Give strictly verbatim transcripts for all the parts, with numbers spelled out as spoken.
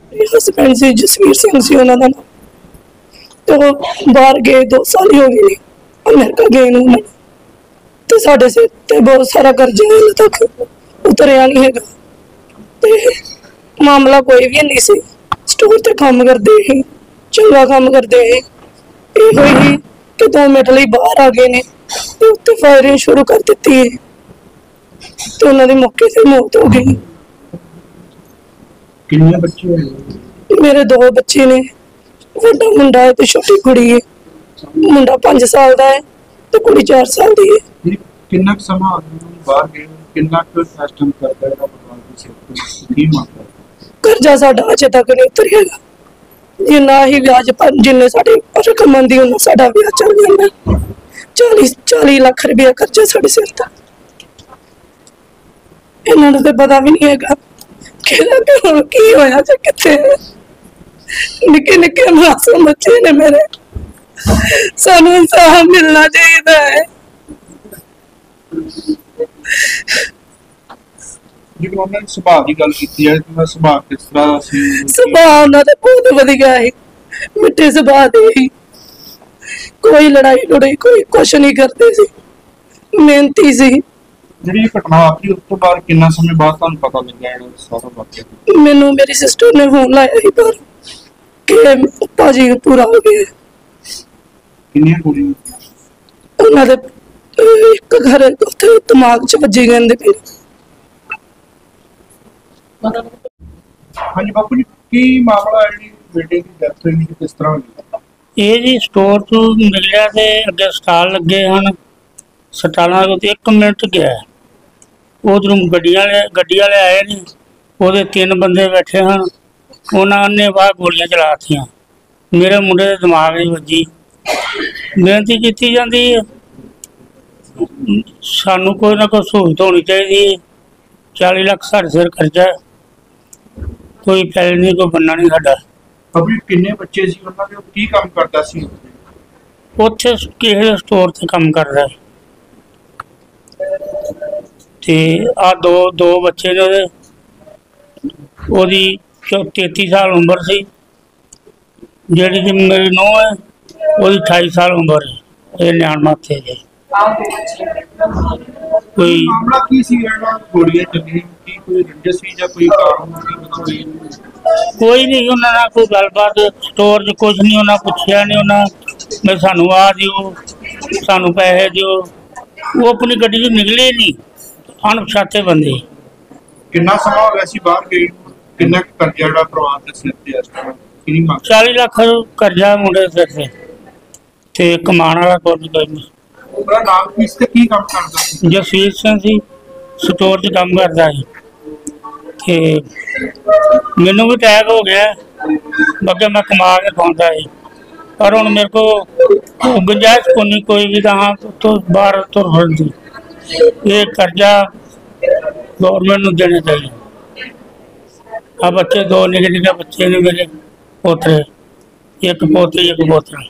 Husband से जसवीर सिंह से उन्होंने तो बाहर गए दो साल ही हो गए अमेरिका गए उन्होंने तो साढ़े सिर ते बहुत सारा कर्जा हाले तक उतरिया नहीं है ते मामला कोई भी नहीं सी स्टोर ते काम करते ही चंगा काम करते ही यो ही कि दो मिनट लिए बाहर आ गए ने ते उत्ते फायरिंग शुरू कर दी है तो उन्होंने मौके से मौत हो गई। कितने बच्चे हैं? मेरे दो बच्चे ने वड्डा मुंडा है तो छोटी कुड़ी है मुंडा पांच साल का है तो कुड़ी चार साल की है। कितना समा बाहर गए कितना को सिस्टम करदा है भगवान की सेवा की मांगदा कर्जा साडा अजे तक नहीं उतरेगा जिन्ना ही ब्याज पर जिन्ने साडे रकम आंदी उन्ना साडा ब्याज चल जांदा चालीस चालीस लाख रुपया कर्जा साडे सिर दा इन्हां नूं ते पता भी नहीं हैगा कि की होया ते कित्थे निक्के निक्के मासूम बच्चे ने मेरे सानू इंसाफ मिलना चाहिए है। जिन्होंने उन्होंने सुभाव की गल की है तो सुभाव किस तरह सी सुभाव ना तो बहुत वधिया है मिठे सुभाव दे ही कोई लड़ाई लड़ाई कोई कुछ नहीं करते सी मेहनती सी। जी घटना वापरी उस तो बाद कितना समय बाद तुहानू पता लग्या है सारा वाकया? मैनू मेरी सिस्टर ने फोन लाया ही पर कि पाजी पूरा हो गया। कितनी कुड़ियां उन्हां दे एक घर उत्थे दिमाग च वजी गंदे पे। हाँ जी बापू जी की मामला है जी बेटे की डेथ हुई किस तरह हुई? ये जी स्टोर तो मिलिया ते अगे स्टाल लगे हैं स्टालों के एक मिनट गया उधरों गड्डियां गड्डी वाले आए ने वो तीन बंदे बैठे हैं उन्होंने बाहर गोलियां चलातियां मेरे मुंडे के दिमाग में वजी बेनती की जाती है सानू कोई ना कोई सहूलत होनी चाहिए चाली लाख साढ़े सिर खर्चा कोई पैसे नहीं कोई बनना नहीं साडा। अभी किन्ने बच्चे सी उन्हां दे की काम करदा सी उत्थे किसी स्टोर ते काम कर रहा है ते आ दो दो बच्चे ने ओदी तेती साल उम्र सी जेड़ी जी मेरी नूंह है ओदी अठाई साल उम्र है ये न्याण माथे जे कोई मामला की सी एड़ा गोलियां चली की कोई रंजिश सी या कोई कारण कोई कोई नहीं उन्होंने कोई गलबात स्टोर च कुछ नहीं उन्हें पूछा नहीं उन्हें मैं सानू आ दियो सानू पैसे दियो वो अपनी गड्डी चो निकले नहीं अणपछाते बंदे। कितना समा हो गया सी बाहर गए कितना कर्जा जेड़ा परिवार दे सिर ते इस तरह किनी मांग चालीस लाख कर्जा मुंडे सिर से ते कमाण वाला कोई नहीं। ਉਹਦਾ ਨਾਮ ਕਿਸ ਤੇ ਕੀ ਕੰਮ ਕਰਦਾ ਸੀ? जसवीर सिंह सी स्टोर च काम करता है ते मैनू भी अटैक हो गया अगे मैं कमा के खाता है पर हुण मेरे को गुंजाइश को नहीं कोई भी कहाँ तो बाहर तुर फिरदी ये कर्जा गवर्नमेंट नूं देना चाहिए। आ बच्चे दो निके निके बच्चे ने मेरे पोतरे एक पोती एक पोतरा।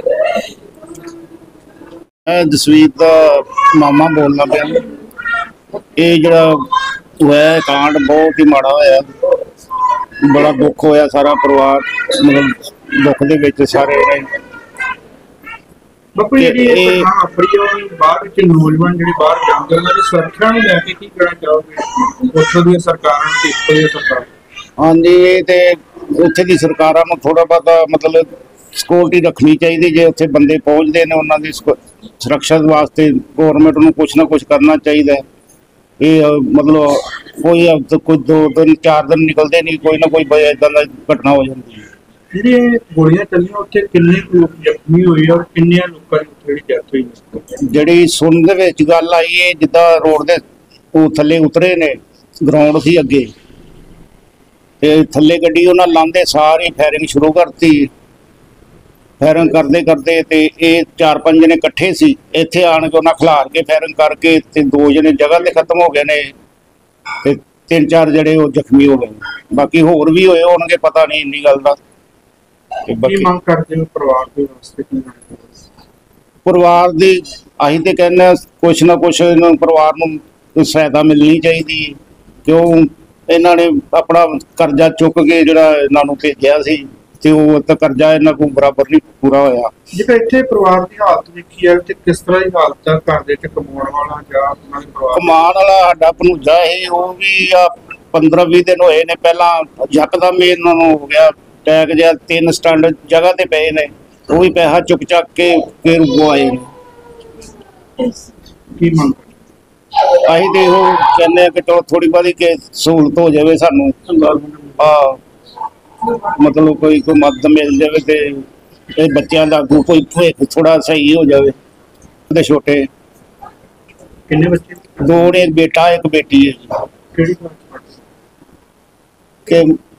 मैं जसवीर का मामा बोलना पाया ये जरा होया कांड बहुत ही माड़ा होया बड़ा दुख होया सारा परिवार मतलब दुख दे विच सारे रहे। बापू जी ये अपनी बाहर के नौजवान ਜਿਹੜੇ ਬਾਹਰ ਜਾਂਦੇ ਉਹਨਾਂ ਦੀ ਸੁਰੱਖਿਆ ਨੂੰ ਲੈ ਕੇ ਕੀ ਕਹਿਣਾ ਚਾਹੋਗੇ ਉੱਥੋਂ ਦੀਆਂ ਸਰਕਾਰਾਂ ਤੇ ਇੱਥੋਂ ਦੀਆਂ ਸਰਕਾਰਾਂ? ਹਾਂਜੀ ਤੇ ਉੱਥੇ ਦੀ ਸਰਕਾਰਾਂ ਨੂੰ ਥੋੜਾ ਬਹੁਤਾ ਮਤਲਬ ਸਿਕਿਉਰਿਟੀ ਰੱਖਣੀ ਚਾਹੀਦੀ ਜੇ ਉੱਥੇ ਬੰਦੇ ਪਹੁੰਚਦੇ ਨੇ ਉਹਨਾਂ ਦੀ ਸੁਰੱਖਿਆ ਵਾਸਤੇ ਗੌਰਮੈਂਟ ਨੂੰ ਕੁਛ ਨਾ ਕੁਛ ਕਰਨਾ ਚਾਹੀਦਾ। ਇਹ ਮਤਲਬ ਕੋਈ ਕੋਈ ਦੋ ਦਿਨ ਚਾਰ ਦਿਨ ਨਿਕਲਦੇ ਨਹੀਂ ਕੋਈ ਨਾ ਕੋਈ ਇਦਾਂ ਦਾ ਘਟਨਾ ਹੋ ਜਾਂਦੀ ਹੈ। ਜਿਹੜੇ ਗੋਲੀਆਂ ਚੱਲੀਆਂ ਉੱਥੇ ਕਿੰਨੇ ਲੋਕ ਜ਼ਖਮੀ ਹੋਏ ਔਰ ਕਿੰਨੇ ਲੋਕਾਂ ਦੀ ਜਿਹੜੀ ਡੈਥ ਹੋਈ? ਜਿਹੜੀ ਸੁਣਨ ਦੇ ਵਿੱਚ ਗੱਲ ਆਈ ਹੈ ਜਿੱਦਾਂ ਰੋਡ ਦੇ ਉਹ ਥੱਲੇ ਉਤਰੇ ਨੇ ਗਰਾਊਂਡ ਸੀ ਅੱਗੇ ਤੇ ਥੱਲੇ ਗੱਡੀ ਉਹਨਾਂ ਲਾਂਦੇ ਸਾਰੀ ਫਾਇਰਿੰਗ ਸ਼ੁਰੂ ਕਰਤੀ। फायरिंग करते करते ते ये चार पांच जने इकट्ठे सी इत्थे आण के उन्हें खिलार के फायरिंग करके ते दो जने जगह ते खत्म हो गए ने ते तीन चार जने वो जख्मी हो गए बाकी होर भी होए होणगे पता नहीं इन्नी गल दा। की मांग करदे हो परिवार दे वास्ते की परिवार दी असीं ते कहने कुछ ना कुछ इन्हां परिवार नूं सहायता मिलनी चाहिदी क्यों ਇਹਨਾਂ ਨੇ ਆਪਣਾ ਕਰਜ਼ਾ ਚੁੱਕ ਕੇ ਜਿਹੜਾ ਇਹਨਾਂ ਨੂੰ ਭੇਜਿਆ ਸੀ ਤੇ ਉਹ ਤਾਂ ਕਰਜ਼ਾ ਇਹਨਾਂ ਕੋਲ ਬਰਾਬਰ ਨਹੀਂ ਪੂਰਾ ਹੋਇਆ। ਜਿਹੜਾ ਇੱਥੇ ਪਰਿਵਾਰ ਦੀ ਹਾਲਤ ਦੇਖੀ ਹੈ ਤੇ ਕਿਸ ਤਰ੍ਹਾਂ ਦੀ ਹਾਲਤ ਹੈ ਘਰ ਦੇ ਵਿੱਚ ਕਮਾਉਣ ਵਾਲਾ ਜਾਂ ਉਹਨਾਂ ਦੇ ਪਰਿਵਾਰ ਕਮਾਨ ਵਾਲਾ ਸਾਡਾ ਭਣੂਜਾ ਇਹ ਉਹ ਵੀ ਆ ਪੰਦਰਾਂ ਵੀਹ ਦਿਨ ਹੋਏ ਨੇ ਪਹਿਲਾਂ ਯਕਦਮ ਹੀ ਇਹਨਾਂ ਨੂੰ ਹੋ ਗਿਆ ਟੈਗ ਜਿਹਾ, ਤਿੰਨ ਸਟੈਂਡ ਜਗ੍ਹਾ ਤੇ ਪਏ ਨੇ, ਉਹ ਵੀ ਪੈਸਾ ਚੁੱਕ ਚੱਕ ਕੇ ਫਿਰ ਉਹ ਆਏ ਨੇ। ਕੀ ਮੰਗ ਅਸੀਂ ਤੇ ਉਹ ਕਹਿੰਦੇ ਆ ਕਿ ਚਲੋ ਥੋੜੀ ਬਹੁਤੀ ਕਿ ਸਹੂਲਤ ਹੋ ਜਾਵੇ ਸਾਨੂੰ, ਆ ਮਤਲਬ ਕੋਈ ਕੋਈ ਮਦਦ ਮਿਲ ਜਾਵੇ ਤੇ ਇਹ ਬੱਚਿਆਂ ਦਾ ਅੱਗੋਂ ਕੋਈ ਭਵਿੱਖ ਥੋੜਾ ਸਹੀ ਹੋ ਜਾਵੇ। ਉਹਦੇ ਛੋਟੇ ਕਿੰਨੇ ਬੱਚੇ ਦੋ ਨੇ, ਇੱਕ ਬੇਟਾ ਇੱਕ ਬੇਟੀ ਹੈ ਜੀ। ਕਿਹੜੀ ਕਲਾਸ ਚ ਪੜ੍ਹਦੇ? ਕਿ